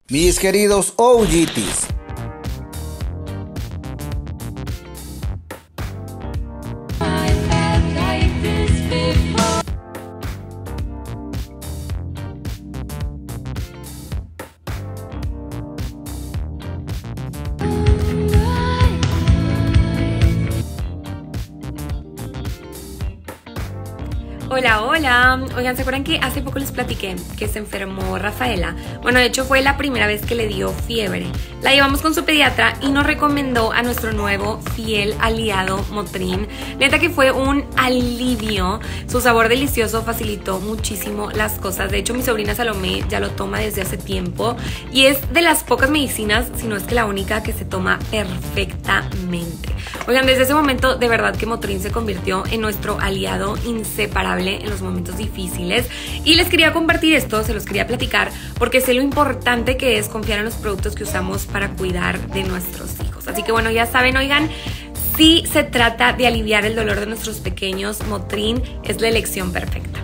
Mis queridos OGTs, hola, hola. Oigan, ¿se acuerdan que hace poco les platiqué que se enfermó Rafaela? Bueno, de hecho fue la primera vez que le dio fiebre. La llevamos con su pediatra y nos recomendó a nuestro nuevo fiel aliado Motrin. Neta que fue un alivio. Su sabor delicioso facilitó muchísimo las cosas. De hecho, mi sobrina Salomé ya lo toma desde hace tiempo y es de las pocas medicinas, si no es que la única, que se toma perfectamente. Oigan, desde ese momento de verdad que Motrin se convirtió en nuestro aliado inseparable en los momentos difíciles, y les quería compartir esto, se los quería platicar porque sé lo importante que es confiar en los productos que usamos para cuidar de nuestros hijos. Así que bueno, ya saben, oigan, si se trata de aliviar el dolor de nuestros pequeños, Motrin es la elección perfecta.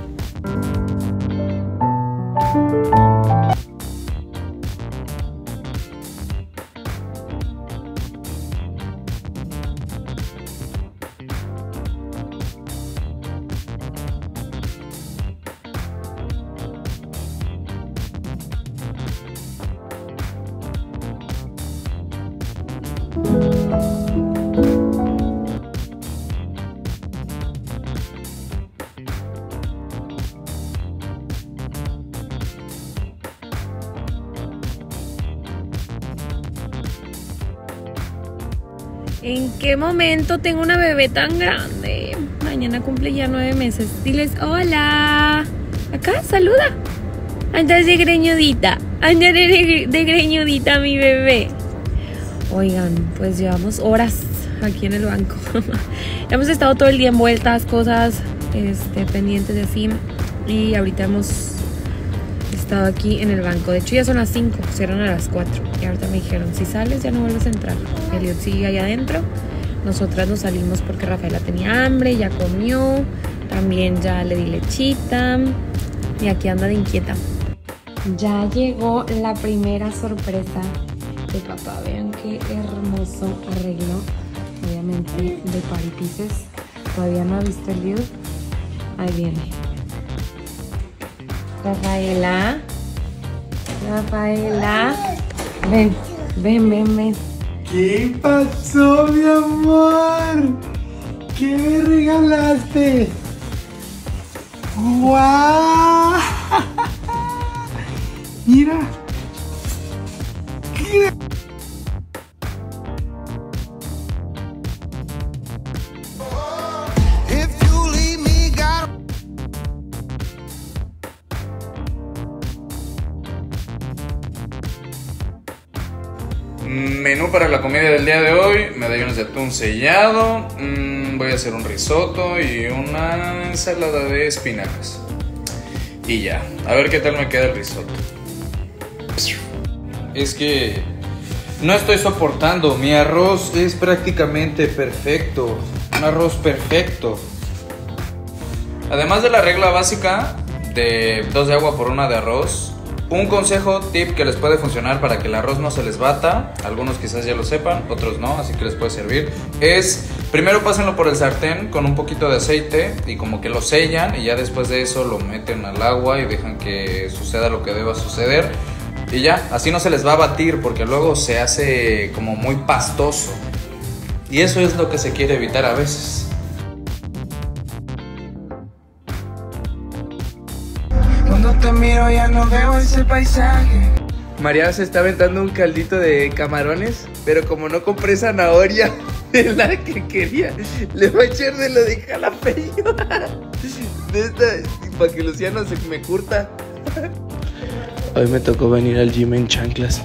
¿En qué momento tengo una bebé tan grande? Mañana cumple ya 9 meses. Diles hola. Acá, saluda. Andas de greñudita. Andas de greñudita mi bebé. Oigan, pues llevamos horas aquí en el banco. Hemos estado todo el día envueltas, cosas pendientes de así. Y ahorita hemos estado aquí en el banco. De hecho ya son las 5, cierran a las 4. Y ahorita me dijeron, si sales ya no vuelves a entrar. Elliot sigue ahí adentro. Nosotras nos salimos porque Rafaela tenía hambre, ya comió. También ya le di lechita. Y aquí anda de inquieta. Ya llegó la primera sorpresa de papá. Vean qué hermoso arreglo. Obviamente de Party Pieces. Todavía no ha visto el video. Ahí viene. Rafaela. Rafaela. Ven, ven, ven, ven. ¿Qué pasó, mi amor? ¿Qué me regalaste? ¡Guau! Mira. ¿Qué? Menú para la comida del día de hoy: medallones de atún sellado, voy a hacer un risotto y una ensalada de espinacas. Y ya, a ver qué tal me queda el risotto. Es que no estoy soportando, mi arroz es prácticamente perfecto, un arroz perfecto. Además de la regla básica de 2 de agua por 1 de arroz, un consejo, tip que les puede funcionar para que el arroz no se les bata, algunos quizás ya lo sepan, otros no, así que les puede servir, es primero pásenlo por el sartén con un poquito de aceite y como que lo sellan, y ya después de eso lo meten al agua y dejan que suceda lo que deba suceder, y ya, así no se les va a batir porque luego se hace como muy pastoso, y eso es lo que se quiere evitar a veces. Cuando te miro ya no veo ese paisaje. María se está aventando un caldito de camarones, pero como no compré zanahoria de la que quería, le voy a echar de lo de jalapeño. De esta, para que Luciano se me curta. Hoy me tocó venir al gym en chanclas.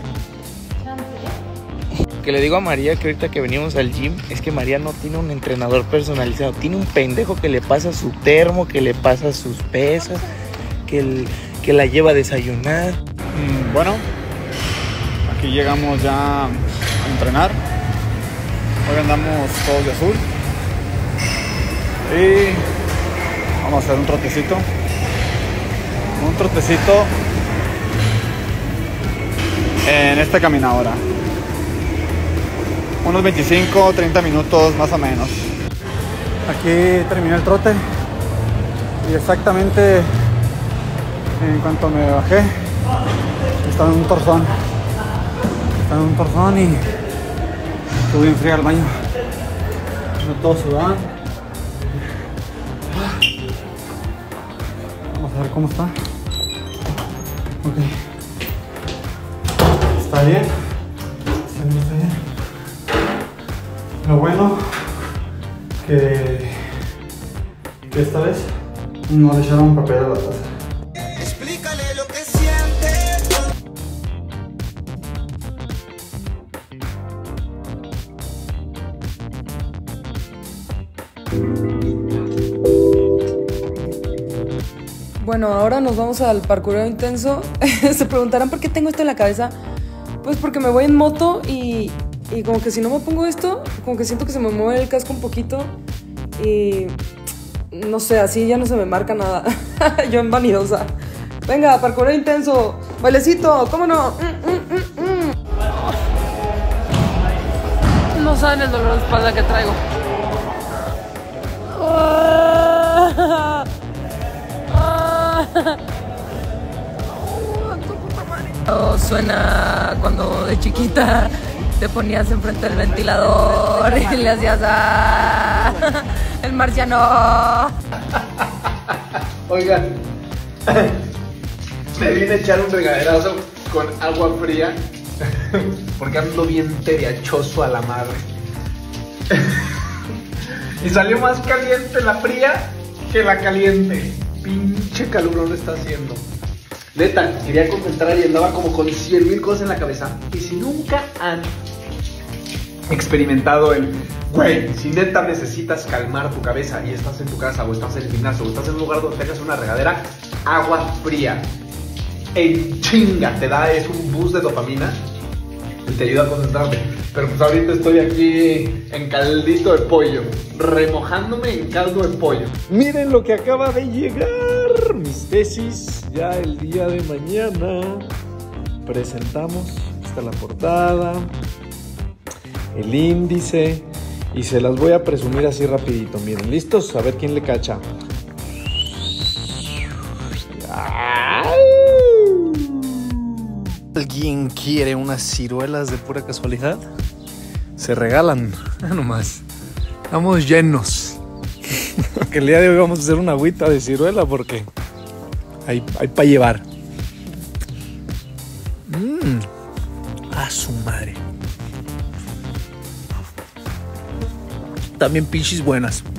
Que le digo a María que ahorita que venimos al gym es que María no tiene un entrenador personalizado, tiene un pendejo que le pasa su termo, que le pasa sus pesas, que la lleva a desayunar. Bueno, aquí llegamos ya a entrenar. Hoy andamos todos de azul y vamos a hacer un trotecito. en esta caminadora. Unos 25, 30 minutos más o menos. Aquí terminé el trote y exactamente en cuanto me bajé estaba en un torzón. Y estuve en frío al baño. No todo sudado. Vamos a ver cómo está. Ok. Está bien. Está bien. Lo bueno que esta vez no le echaron papel a la taza. Explícale lo que sientes. Bueno, ahora nos vamos al parkoureo intenso. Se preguntarán por qué tengo esto en la cabeza. Pues porque me voy en moto y como que si no me pongo esto, como que siento que se me mueve el casco un poquito y no sé, así ya no se me marca nada. Yo en vanidosa. Venga, parkoureo intenso. Bailecito, ¿cómo no? No saben el dolor de espalda que traigo. Oh, suena cuando de chiquita te ponías enfrente del ventilador y le hacías el marciano. Oigan, me vine a echar un regaderazo con agua fría porque ando bien teriachoso a la madre. Y salió más caliente la fría que la caliente. Pinche calurón está haciendo. Neta, quería concentrar y andaba como con 100,000 cosas en la cabeza. Y si nunca han experimentado el, güey, si neta necesitas calmar tu cabeza y estás en tu casa o estás en el gimnasio o estás en un lugar donde tengas una regadera, agua fría en chinga te da, es un boost de dopamina y te ayuda a concentrarte. Pero pues ahorita estoy aquí en caldito de pollo, remojándome en caldo de pollo. Miren lo que acaba de llegar, mis tesis, ya el día de mañana presentamos, está la portada, el índice y se las voy a presumir así rapidito. Miren, ¿listos? A ver quién le cacha. ¿Alguien quiere unas ciruelas de pura casualidad? Se regalan, nomás. Estamos llenos. Que el día de hoy vamos a hacer una agüita de ciruela porque hay para llevar. A su madre. También pinches buenas.